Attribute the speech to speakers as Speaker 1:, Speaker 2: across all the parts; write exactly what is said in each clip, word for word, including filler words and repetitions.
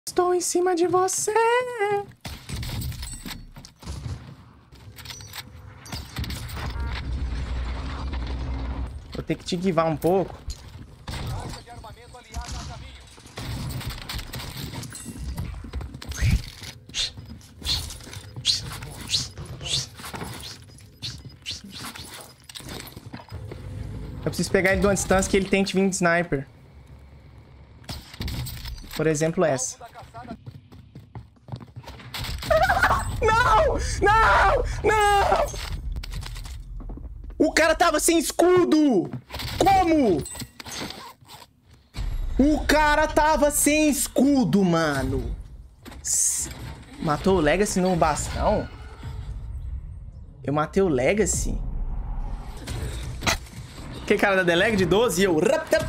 Speaker 1: Estou em cima de você. Vou ter que te guivar um pouco. Eu preciso pegar ele de uma distância que ele tente vir de sniper. Por exemplo, essa. Não! Não! Não! O cara tava sem escudo! Como? O cara tava sem escudo, mano. Matou o Legacy no bastão? Eu matei o Legacy? Que cara da Deleg de doze e eu...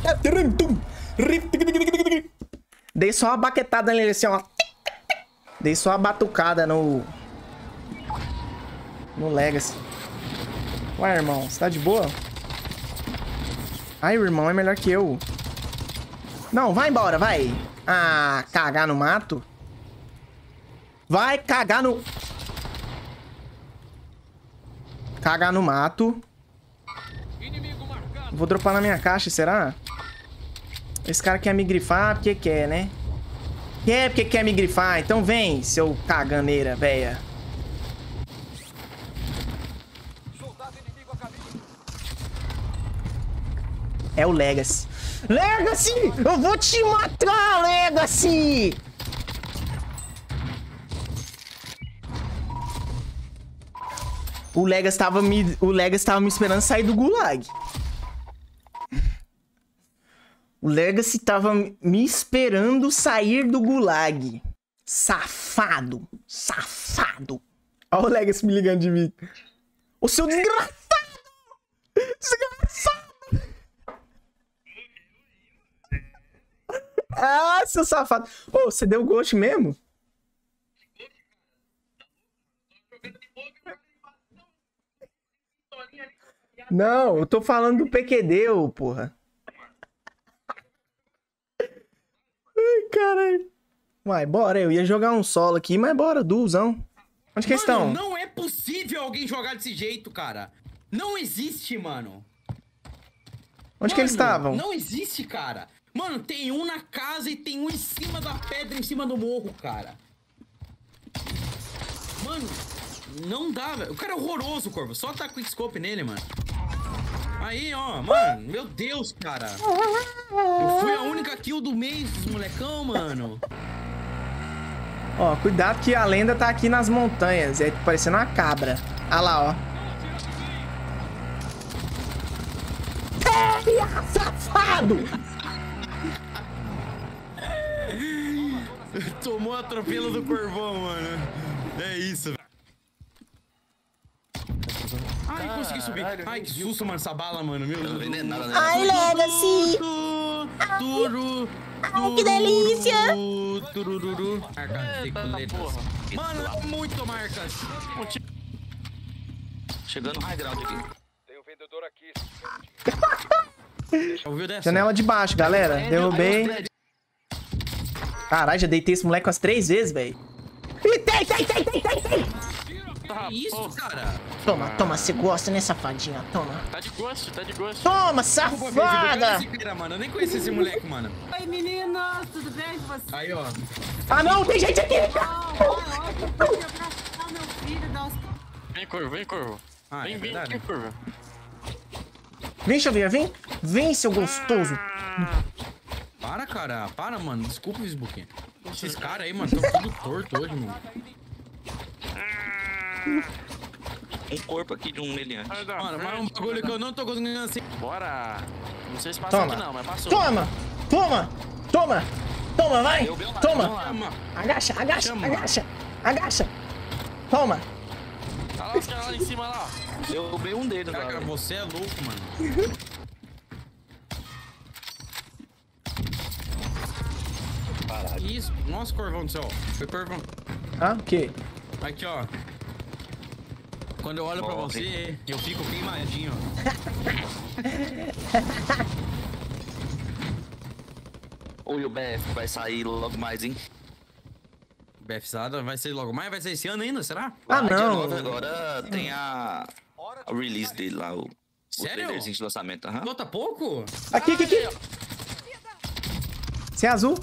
Speaker 1: Dei só uma baquetada nele assim, ó. Dei só uma batucada no... No Legacy. Ué, irmão, você tá de boa? Ai, o irmão é melhor que eu. Não, vai embora, vai. Ah, cagar no mato. Vai cagar no... Cagar no mato. Vou dropar na minha caixa, será? Esse cara quer me grifar porque quer, né? Quer porque quer me grifar. Então vem, seu caganeira, véia. É o Legacy. Legacy! Eu vou te matar, Legacy! O Legacy tava me, o Legacy tava me esperando sair do gulag. O Legacy tava me esperando sair do gulag. Safado. Safado. Olha o Legacy me ligando de mim. Ô, seu desgraçado! Desgraçado! Ah, seu safado. Ô, você deu ghost mesmo? Não, eu tô falando do P Q D, ô, porra. Ai, caralho. Vai, bora. Eu ia jogar um solo aqui, mas bora, duozão. Onde que eles estão?
Speaker 2: Não é possível alguém jogar desse jeito, cara. Não existe, mano.
Speaker 1: Onde mano, que eles estavam?
Speaker 2: Não existe, cara. Mano, tem um na casa e tem um em cima da pedra, em cima do morro, cara. Mano, não dá, velho. O cara é horroroso, Corvo. Só tá quickscope nele, mano. Aí, ó, mano. Meu Deus, cara. Eu fui a única kill do mês dos molecão, mano.
Speaker 1: Ó, cuidado que a lenda tá aqui nas montanhas. É parecendo uma cabra. Ah lá, ó. Pega, safado!
Speaker 2: Tomou atropelo do Corvão, mano. É isso, velho. Ai, Caralho, consegui subir. Ai, que susto, mano, essa bala, mano. Meu Deus. Não nada, nada.
Speaker 3: Ai, Legacy.
Speaker 2: Turu,
Speaker 3: ai, que delícia.
Speaker 2: Turururu. Mano, muito marcas.
Speaker 4: Chegando high ground aqui.
Speaker 5: Tem um vendedor aqui.
Speaker 2: Ouviu dessa?
Speaker 1: Janela de baixo, galera. Derrubei. Caralho, já deitei esse moleque umas três vezes, velho. Tem, tem, tem, tem, tem, tem.
Speaker 2: Que isso, cara?
Speaker 1: Toma, toma, você gosta, né, safadinha? Toma.
Speaker 4: Tá de gosto, tá de gosto.
Speaker 1: Toma, safada!
Speaker 2: Cara, mano, eu nem conheci esse moleque, mano.
Speaker 6: Oi, meninas, tudo bem com vocês?
Speaker 2: Aí, ó.
Speaker 1: Ah, não, tem gente aqui!
Speaker 4: Vem, Corvo, vem, Corvo.
Speaker 2: Ah,
Speaker 4: vem,
Speaker 2: é
Speaker 4: vem,
Speaker 2: verdade.
Speaker 4: vem, Corvo.
Speaker 1: Vem, Xavier, vem. Vem, seu gostoso.
Speaker 2: Para, cara. Para, mano. Desculpa, Facebook. Esses caras aí, mano, estão tudo torto hoje, mano.
Speaker 4: Um corpo aqui de um meliante.
Speaker 2: Mano, mas é um bagulho que eu não tô conseguindo assim.
Speaker 4: Bora. Não sei se passa
Speaker 1: Toma.
Speaker 4: aqui não, mas passou.
Speaker 1: Toma, toma, toma. Toma, vai. Toma.
Speaker 2: Chama.
Speaker 1: Agacha, agacha,
Speaker 2: Chama.
Speaker 1: agacha. Agacha. Toma.
Speaker 4: Tá lá os caras lá em cima lá. Eu roubei um deles
Speaker 2: Cara,
Speaker 4: lá.
Speaker 2: você é louco, mano. Que isso? Nossa, Corvão do céu. Foi Corvão.
Speaker 1: Ah, o quê?
Speaker 2: Aqui, ó. Quando eu olho pra
Speaker 4: Morre.
Speaker 2: você, eu fico queimadinho, ó.
Speaker 4: Ou o B F vai sair logo mais, hein?
Speaker 2: BFzada vai ser logo mais, vai ser esse ano ainda, será?
Speaker 1: Ah,
Speaker 5: Dia
Speaker 1: não.
Speaker 5: nove agora tem a, a release dele lá, o, o
Speaker 2: Sério?
Speaker 5: trailerzinho de lançamento. Aham.
Speaker 2: Falta pouco?
Speaker 1: Aqui, aqui, aqui. Você é azul?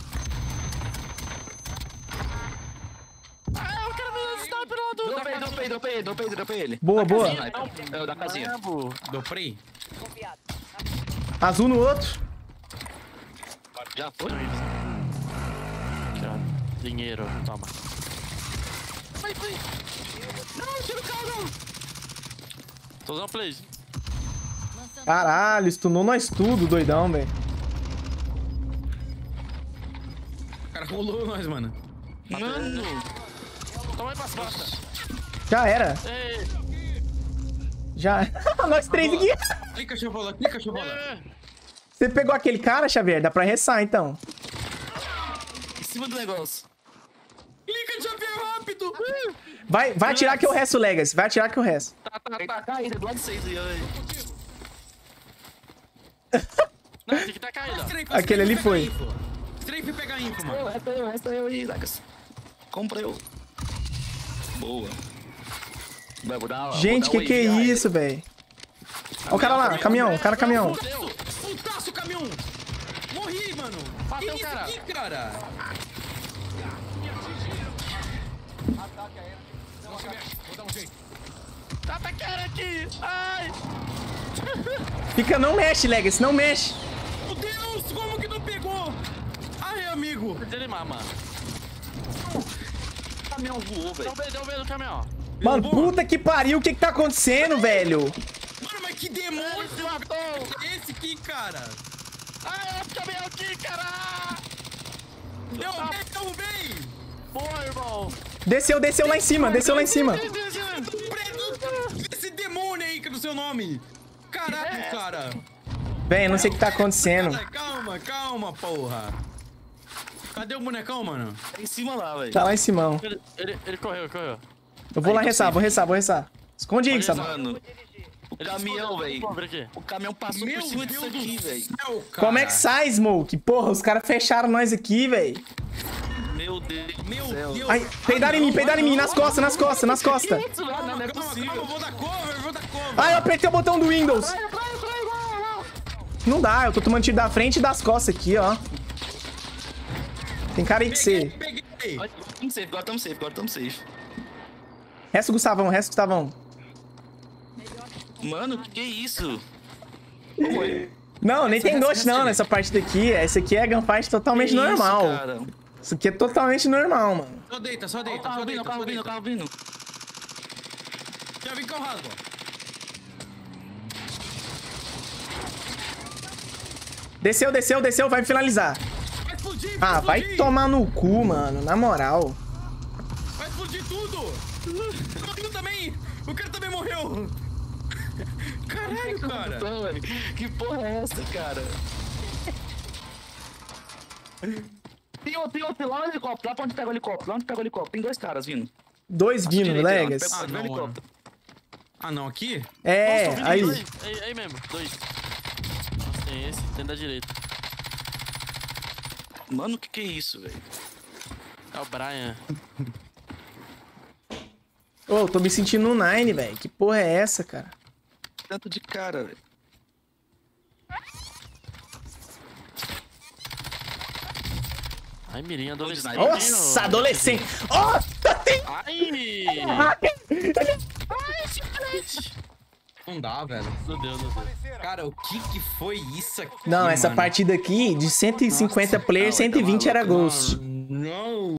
Speaker 4: Ah, eu quero ver o sniper lá do...
Speaker 5: Dropei, dropei, dropei, dropei, dropei ele.
Speaker 1: Boa, boa.
Speaker 5: É o da casinha.
Speaker 4: Rambo.
Speaker 2: Do Prey?
Speaker 1: Azul no outro.
Speaker 5: Já foi?
Speaker 4: Aqui, ó. Dinheiro, toma. Vai, vai. Não, tira o carro. Tô usando play.
Speaker 1: Caralho, stunou nós tudo, doidão, velho.
Speaker 2: O cara rolou nós, mano.
Speaker 5: Mano!
Speaker 4: Toma aí pras costas.
Speaker 1: Já era.
Speaker 4: Ei,
Speaker 1: Já. Nós três aqui.
Speaker 2: Clica, chovola, clica, chovola.
Speaker 4: ei.
Speaker 1: Você pegou aquele cara, Xavier? Dá pra ressar, então.
Speaker 5: Em cima do negócio.
Speaker 2: Clica, Xavier, rápido.
Speaker 1: Vai, vai atirar que eu resto, Legacy. Vai atirar que eu resto.
Speaker 4: Tá, tá,
Speaker 5: Ele
Speaker 4: tá.
Speaker 5: tá caído, é do lado de vocês aí, aí.
Speaker 4: Não, tem que tá caído, ó.
Speaker 2: Strafe,
Speaker 1: Aquele ali
Speaker 2: Strafe
Speaker 1: foi.
Speaker 2: pega info. Strafe pega info, mano.
Speaker 5: Resta eu, resta eu aí, Legas. Compra eu. Boa. Vai, vou dar,
Speaker 1: Gente,
Speaker 5: vou
Speaker 1: que
Speaker 5: dar
Speaker 1: que é
Speaker 5: wave, aí.
Speaker 1: isso, velho? Ó o cara lá, caminhão, o cara caminhão.
Speaker 4: Fudeu.
Speaker 2: Putaço, caminhão. Morri, mano.
Speaker 4: Bateu,
Speaker 2: que isso
Speaker 4: cara.
Speaker 2: aqui, cara?
Speaker 4: Tá atacando aqui. Ai.
Speaker 1: Fica, não mexe, Legacy, não mexe.
Speaker 2: Meu Deus, como que não pegou? Ai, amigo.
Speaker 4: Desanimar, mano.
Speaker 5: O caminhão voou, velho.
Speaker 4: Deu bem, deu bem no caminhão.
Speaker 1: Mano,
Speaker 2: Boa.
Speaker 1: puta que pariu, o que que tá acontecendo, velho?
Speaker 2: Mano, mas que demônio
Speaker 4: Se matou.
Speaker 2: é esse aqui, cara?
Speaker 4: Ai, o caminhão aqui, cara.
Speaker 2: Deu bem, deu bem.
Speaker 4: Boa, irmão.
Speaker 1: Desceu, desceu lá em cima, desceu lá em cima.
Speaker 2: Preto, esse demônio aí que é do seu nome. Caraca, cara.
Speaker 1: Bem, eu não sei o que tá acontecendo.
Speaker 2: Cara, calma, calma, porra. Cadê o bonecão, mano?
Speaker 5: Tá em cima lá, velho.
Speaker 1: Tá lá em cima.
Speaker 4: Ele, ele, ele correu, ele correu.
Speaker 1: Eu vou lá
Speaker 5: Aí, tô
Speaker 1: ressar,
Speaker 5: safe.
Speaker 1: vou ressar, vou ressar. Esconde aí, Sabu.
Speaker 5: Mano, o
Speaker 4: Ele
Speaker 5: caminhão,
Speaker 4: escondeu,
Speaker 5: velho.
Speaker 4: pobre aqui.
Speaker 5: O caminhão passou
Speaker 2: Meu
Speaker 5: por cima disso
Speaker 2: Deus
Speaker 5: aqui,
Speaker 2: do
Speaker 5: velho.
Speaker 2: céu, cara.
Speaker 1: Como é que sai, Smoke? Porra, os caras fecharam nós aqui, velho.
Speaker 5: Meu Deus
Speaker 2: Meu
Speaker 5: do céu.
Speaker 2: Deus.
Speaker 1: Ai, peidaram em mim, peidaram em mim, nas costas, nas costas, nas costas.
Speaker 5: Isso, mano, não é
Speaker 2: Calma,
Speaker 5: possível.
Speaker 2: calma, eu vou dar cover, eu vou dar cover.
Speaker 1: Ai, eu apertei o botão do Windows. Não dá, eu tô tomando tiro da frente e das costas aqui, ó. Tem cara aí de
Speaker 2: Peguei,
Speaker 1: ser.
Speaker 2: peguei.
Speaker 5: Agora estamos safe, agora estamos safe, agora estamos safe.
Speaker 1: Resto Gustavão, resto Gustavão.
Speaker 5: Mano, que que é isso?
Speaker 1: Não, nem tem ghost não nessa parte daqui. Essa aqui é gunfight totalmente
Speaker 5: Que isso,
Speaker 1: normal.
Speaker 5: cara?
Speaker 1: Isso aqui é totalmente normal, mano.
Speaker 2: Só deita, só
Speaker 5: Ó, o
Speaker 2: deita,
Speaker 5: carro
Speaker 2: só
Speaker 5: vindo,
Speaker 2: deita.
Speaker 5: o carro
Speaker 2: só
Speaker 5: vindo, o
Speaker 2: deita.
Speaker 5: carro vindo.
Speaker 2: Já vim com o rasgo.
Speaker 1: Desceu, desceu, desceu, vai finalizar.
Speaker 2: Vai explodir, vai
Speaker 1: Ah, vai
Speaker 2: explodir.
Speaker 1: tomar no cu, mano. Na moral.
Speaker 2: Vai explodir tudo. Morreu também. O cara também morreu. Caralho, cara.
Speaker 5: Não, velho. Que porra é essa, cara? Tem outro, tem outro lá no helicóptero. Lá pra onde pega o helicóptero. Lá onde pega o helicóptero. Tem dois caras vindo.
Speaker 1: Dois vindo,
Speaker 5: Direita, lá,
Speaker 1: Legas.
Speaker 5: pega-
Speaker 2: Ah,
Speaker 5: pega o
Speaker 2: não,
Speaker 5: helicóptero.
Speaker 2: Ah, não, aqui?
Speaker 1: É,
Speaker 4: Nossa,
Speaker 1: aí.
Speaker 4: dois. Aí, aí mesmo, dois. Nossa, tem esse, tem da direita.
Speaker 5: Mano, que que é isso, velho?
Speaker 4: É o Brian.
Speaker 1: Ô, tô me sentindo no Nine, velho. Que porra é essa, cara?
Speaker 5: Tanto de cara, velho.
Speaker 4: Ai, mirinha adolescente.
Speaker 1: Nossa, adolescente. Nossa, tem...
Speaker 4: Ai!
Speaker 2: Não dá, velho.
Speaker 4: Meu Deus, meu Deus.
Speaker 2: Cara, o que que foi isso aqui,
Speaker 1: Não, essa
Speaker 2: mano?
Speaker 1: partida aqui, de cento e cinquenta players,
Speaker 5: Nossa,
Speaker 1: cento e vinte
Speaker 5: tá
Speaker 1: era
Speaker 5: maluco,
Speaker 1: Ghost.
Speaker 2: Não.